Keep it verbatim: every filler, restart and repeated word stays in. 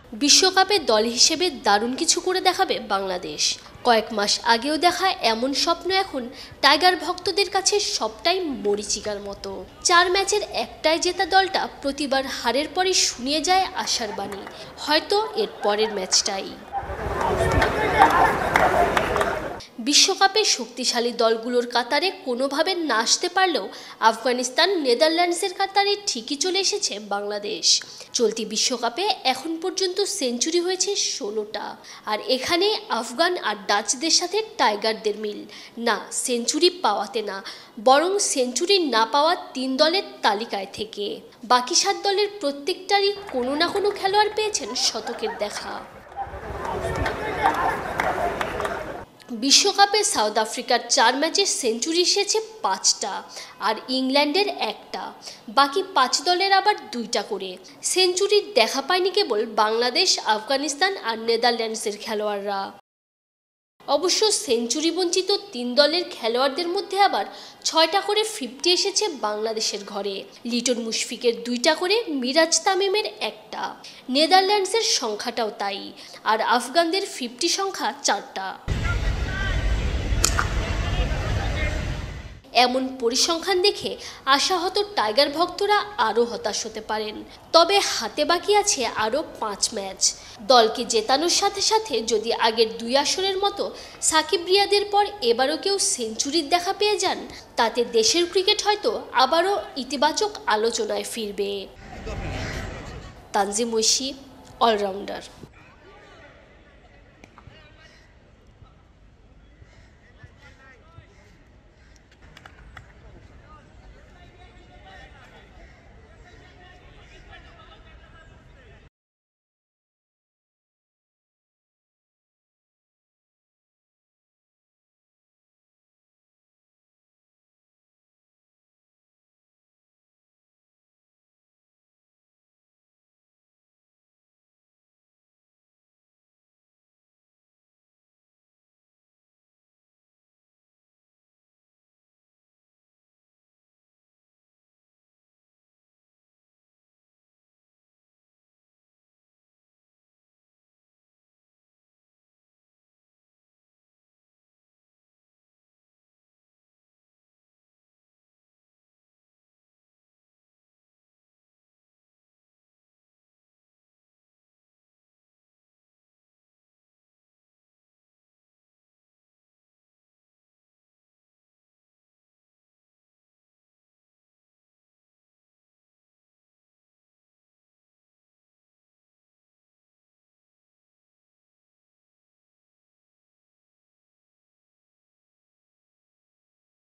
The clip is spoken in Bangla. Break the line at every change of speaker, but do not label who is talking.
বিশ্বকাপে দল হিসেবে দারুণ কিছু করে দেখাবে বাংলাদেশ। কয়েক মাস আগেও দেখা এমন স্বপ্ন এখন টাইগার ভক্তদের কাছে সবটাই মরীচিকার মতো। চার ম্যাচের একটাই জেতা দলটা প্রতিবার হারের পরে শুনিয়ে যায় আশার বাণী, হয়তো এর পরের ম্যাচটাই। বিশ্বকাপে শক্তিশালী দলগুলোর কাতারে কোনোভাবে না আসতে পারলেও আফগানিস্তান নেদারল্যান্ডসের কাতারে ঠিকই চলে এসেছে বাংলাদেশ। চলতি বিশ্বকাপে এখন পর্যন্ত সেঞ্চুরি হয়েছে ষোলোটা, আর এখানে আফগান আর ডাচদের সাথে টাইগারদের মিল না সেঞ্চুরি পাওয়াতে না, বরং সেঞ্চুরি না পাওয়া তিন দলের তালিকায় থেকে। বাকি সাত দলের প্রত্যেকটারই কোনো না কোনো খেলোয়াড় পেয়েছেন শতকের দেখা। বিশ্বকাপে সাউথ আফ্রিকার চার ম্যাচে সেঞ্চুরি এসেছে পাঁচটা, আর ইংল্যান্ডের একটা। বাকি পাঁচ দলের আবার দুইটা করে। সেঞ্চুরির দেখা পায়নি কেবল বাংলাদেশ, আফগানিস্তান আর নেদারল্যান্ডসের খেলোয়াড়রা। অবশ্য সেঞ্চুরি বঞ্চিত তিন দলের খেলোয়াড়দের মধ্যে আবার ছয়টা করে ফিফটি এসেছে বাংলাদেশের ঘরে। লিটন মুশফিকের দুইটা করে, মিরাজ তামিমের একটা। নেদারল্যান্ডসের সংখ্যাটাও তাই, আর আফগানদের ফিফটি সংখ্যা চারটা। এমন পরিসংখ্যান দেখে আশাহত টাইগার ভক্তরা আরও হতাশ হতে পারেন। তবে হাতে বাকি আছে আরও পাঁচ ম্যাচ। দলকে জেতানোর সাথে সাথে যদি আগের দুই আসরের মতো সাকিব রিয়াদের পর এবারও কেউ সেঞ্চুরির দেখা পেয়ে যান, তাতে দেশের ক্রিকেট হয়তো আবারও ইতিবাচক আলোচনায় ফিরবে। তানজিম ঐশী, অলরাউন্ডার।